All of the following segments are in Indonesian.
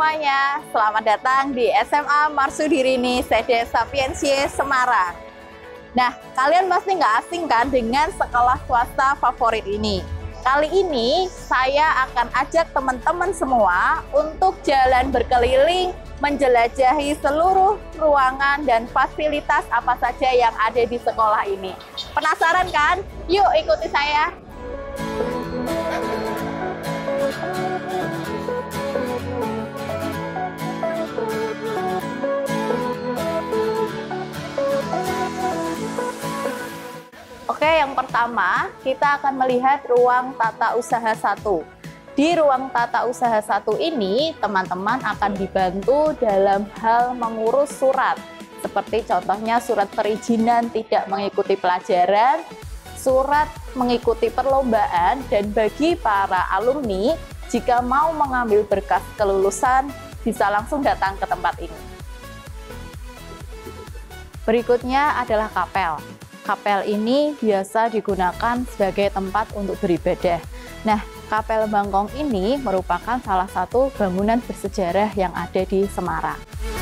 semuanya, selamat datang di SMA Marsudirini Sede Sapiensie Semarang. Nah, kalian pasti nggak asing kan dengan sekolah swasta favorit ini. Kali ini saya akan ajak teman-teman semua untuk jalan berkeliling, menjelajahi seluruh ruangan dan fasilitas apa saja yang ada di sekolah ini. Penasaran kan? Yuk ikuti saya. Oke, yang pertama kita akan melihat ruang tata usaha 1. Di ruang tata usaha 1 ini, teman-teman akan dibantu dalam hal mengurus surat. Seperti contohnya surat perizinan tidak mengikuti pelajaran, surat mengikuti perlombaan, dan bagi para alumni, jika mau mengambil berkas kelulusan, bisa langsung datang ke tempat ini. Berikutnya adalah kapel. Kapel ini biasa digunakan sebagai tempat untuk beribadah. Nah, Kapel Bangkong ini merupakan salah satu bangunan bersejarah yang ada di Semarang.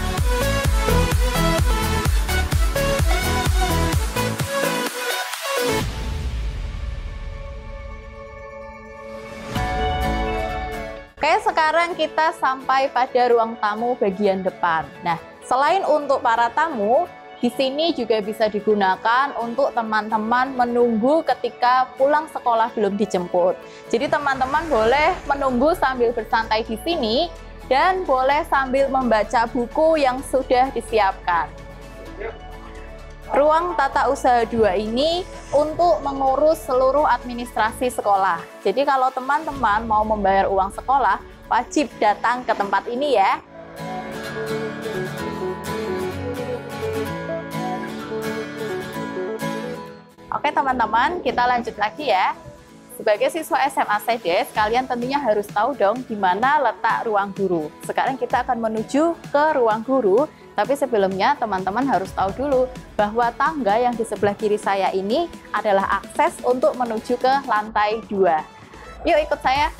Oke, sekarang kita sampai pada ruang tamu bagian depan. Nah, selain untuk para tamu, di sini juga bisa digunakan untuk teman-teman menunggu ketika pulang sekolah belum dijemput. Jadi teman-teman boleh menunggu sambil bersantai di sini dan boleh sambil membaca buku yang sudah disiapkan. Ruang tata usaha 2 ini untuk mengurus seluruh administrasi sekolah. Jadi kalau teman-teman mau membayar uang sekolah, wajib datang ke tempat ini ya. Oke teman-teman, kita lanjut lagi ya. Sebagai siswa SMA Sedes, kalian tentunya harus tahu dong di mana letak ruang guru. Sekarang kita akan menuju ke ruang guru, tapi sebelumnya teman-teman harus tahu dulu bahwa tangga yang di sebelah kiri saya ini adalah akses untuk menuju ke lantai 2. Yuk ikut saya.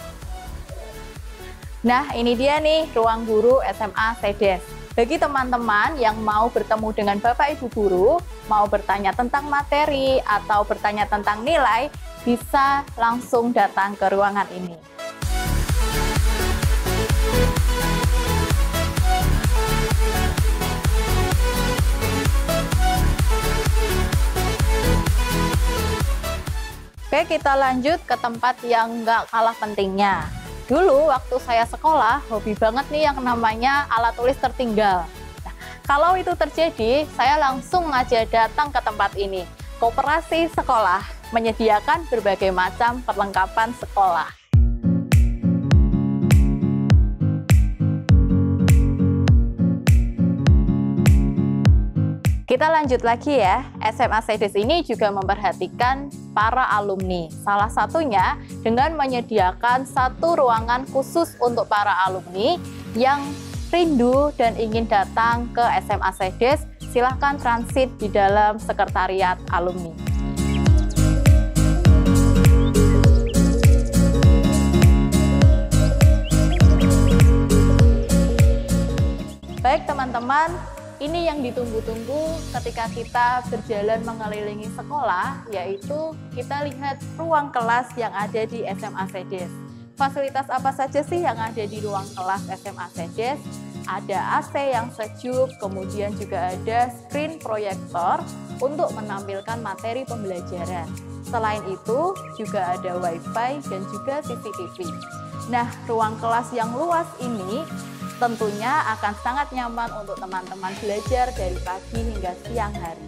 Nah, ini dia nih ruang guru SMA Sedes. Bagi teman-teman yang mau bertemu dengan Bapak Ibu Guru, mau bertanya tentang materi atau bertanya tentang nilai, bisa langsung datang ke ruangan ini. Oke, kita lanjut ke tempat yang nggak kalah pentingnya. Dulu waktu saya sekolah, hobi banget nih yang namanya alat tulis tertinggal. Nah, kalau itu terjadi, saya langsung aja datang ke tempat ini. Koperasi Sekolah menyediakan berbagai macam perlengkapan sekolah. Kita lanjut lagi ya, SMA Sedes ini juga memperhatikan para alumni. Salah satunya dengan menyediakan satu ruangan khusus untuk para alumni yang rindu dan ingin datang ke SMA Sedes, silahkan transit di dalam sekretariat alumni. Baik teman-teman, ini yang ditunggu-tunggu ketika kita berjalan mengelilingi sekolah, yaitu kita lihat ruang kelas yang ada di SMA Sedes. Fasilitas apa saja sih yang ada di ruang kelas SMA Sedes? Ada AC yang sejuk, kemudian juga ada screen proyektor untuk menampilkan materi pembelajaran. Selain itu, juga ada WiFi dan juga CCTV. Nah, ruang kelas yang luas ini tentunya akan sangat nyaman untuk teman-teman belajar dari pagi hingga siang hari.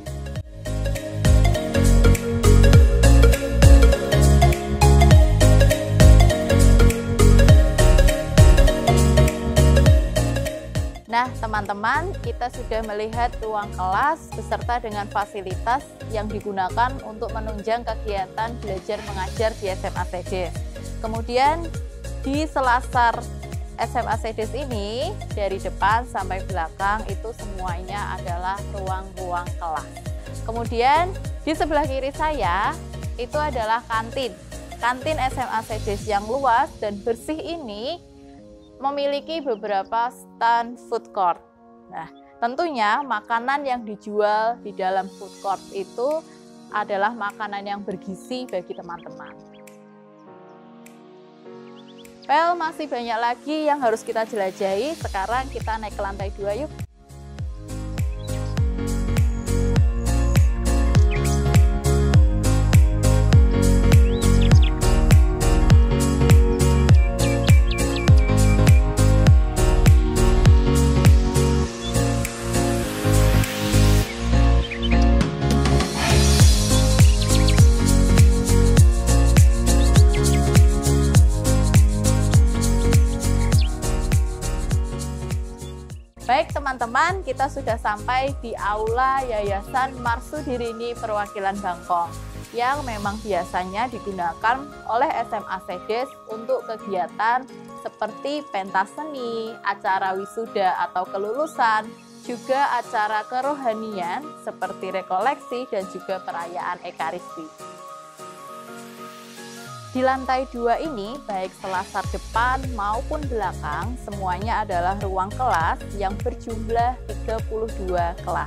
Nah, teman-teman, kita sudah melihat ruang kelas beserta dengan fasilitas yang digunakan untuk menunjang kegiatan belajar mengajar di SMA Sedes. Kemudian di selasar SMA Sedes ini, dari depan sampai belakang itu semuanya adalah ruang-ruang kelas. Kemudian di sebelah kiri saya itu adalah kantin. Kantin SMA Sedes yang luas dan bersih ini memiliki beberapa stand food court. Nah, tentunya makanan yang dijual di dalam food court itu adalah makanan yang bergizi bagi teman-teman. Well, masih banyak lagi yang harus kita jelajahi. Sekarang kita naik ke lantai 2 yuk. Baik teman-teman, kita sudah sampai di Aula Yayasan Marsudirini Perwakilan Bangkong yang memang biasanya digunakan oleh SMA Sedes untuk kegiatan seperti pentas seni, acara wisuda atau kelulusan, juga acara kerohanian seperti rekoleksi dan juga perayaan Ekaristi. Di lantai 2 ini, baik selasar depan maupun belakang, semuanya adalah ruang kelas yang berjumlah 32 kelas.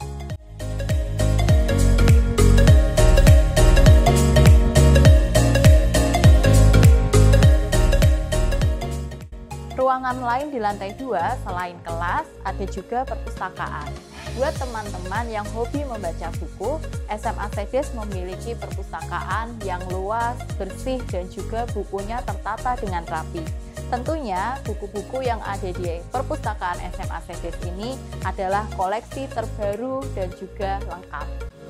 Ruangan lain di lantai 2 selain kelas, ada juga perpustakaan. Buat teman-teman yang hobi membaca buku, SMA Sedes memiliki perpustakaan yang luas, bersih, dan juga bukunya tertata dengan rapi. Tentunya, buku-buku yang ada di perpustakaan SMA Sedes ini adalah koleksi terbaru dan juga lengkap.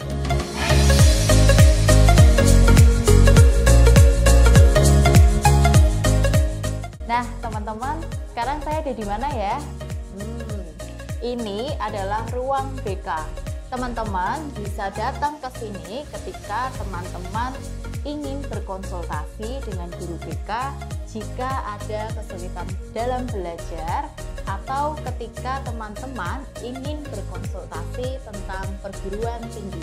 Nah, teman-teman, sekarang saya ada di mana ya? Ini adalah ruang BK. Teman-teman bisa datang ke sini ketika teman-teman ingin berkonsultasi dengan guru BK jika ada kesulitan dalam belajar atau ketika teman-teman ingin berkonsultasi tentang perguruan tinggi.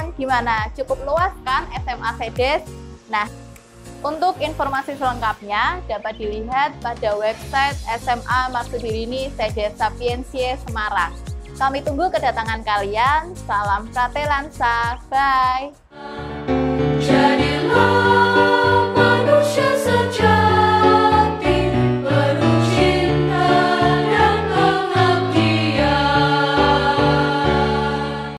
kalian gimana? Cukup luas kan SMA Sedes? Nah, untuk informasi selengkapnya dapat dilihat pada website SMA Marsudirini Sedes Sapiensiae Semarang. Kami tunggu kedatangan kalian. Salam Pratelansa. Bye.